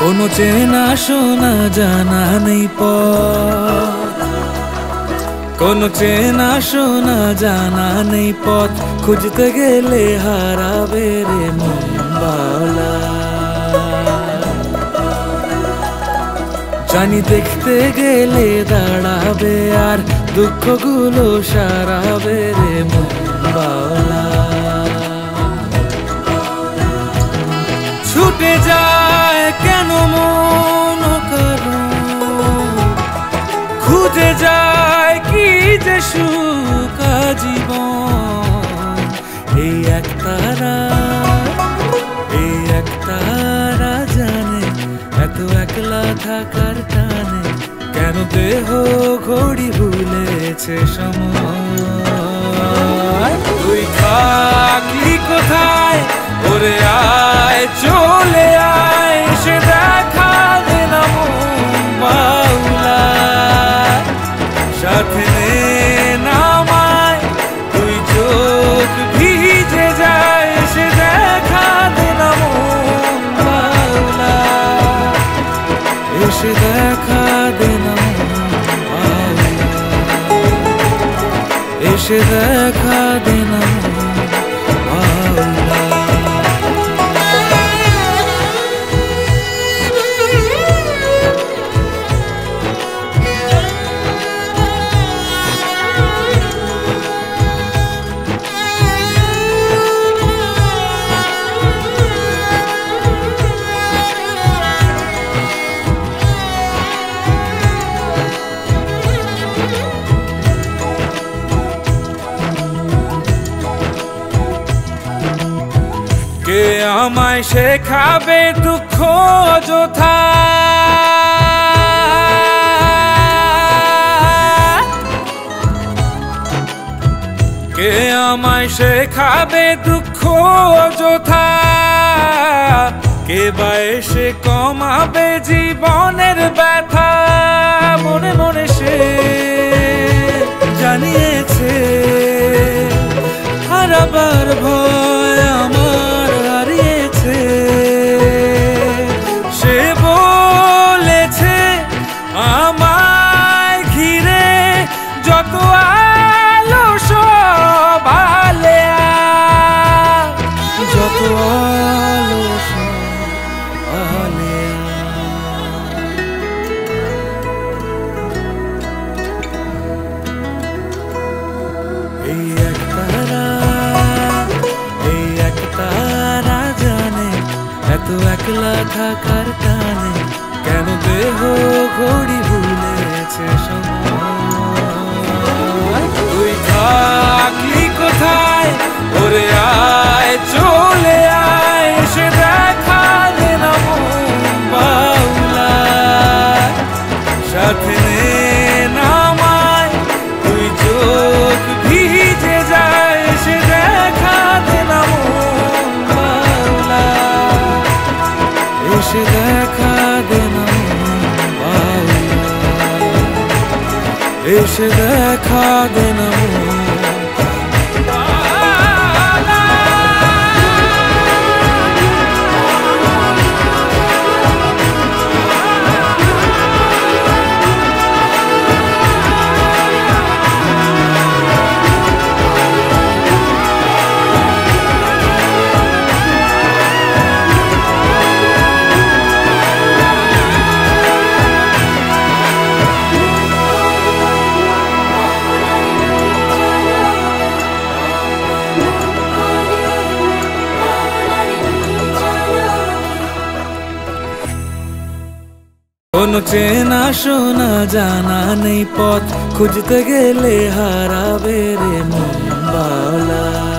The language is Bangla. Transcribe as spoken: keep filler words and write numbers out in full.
কোনো চেনা শোনা জানা নেই পথ, কোনো চেনা শোনা জানা নেই পথ, খুঁজতে গেলে হারাবে রে মন বাউলা। জানি দেখতে গেলে দাঁড়াবে আর দুঃখগুলো সারাবে রে মন বাউলা। ছুটে যায় কেন মন কারণ, খুঁজে যায় কি যে সুখ জীবন। এই এক তারা, এই এক তারা জানে এত একলা থাকার টানে কেন দেহ ঘড়ি ভুলেছে সময়। তুই থাকলি কোথায় ওরে আয় চলে আয়, সে দেখা দে না মন বাউলা। সাথে নে নামায় তুই চোখ ভিজে যায়, সে দেখা দে না মন বাউলা। এসে দেখা দে না মন বাউলা, এসে দেখা দে না মন বাউলা। কে আমায় শেখাবে দুঃখ অযথা, কে আমায় শেখাবে দুঃখ অযথা, কে বা এসে কমাবে জীবনের ব্যথা। মনে মনে সে জানিয়েছে হারাবার ভয় আমার হারিয়েছে। সে বলেছে আমায় ঘিরে যত আলো সব আলেয়া, যত আলো সব আলেয়া। এই এক তারা, এই এক তারা জানে এত একলা থাকার টানে কেন দেহ ঘড়ি ভুলেছে সময়। তুই থাকলি কোথায় ওরে আয় চলে আয়, সে দেখা দে না মন বাউলা। সাথে নে নামায় তুই চোখ ভিজে যায়, সে দেখা দে না মন বাউলা। এসে দেখা দে না মন বাউলা, এসে দেখা দে না মন বাউলা। কোনো চেনা শোনা জানা নেই পথ, খুঁজতে গেলে হারাবে রে মন বাউলা।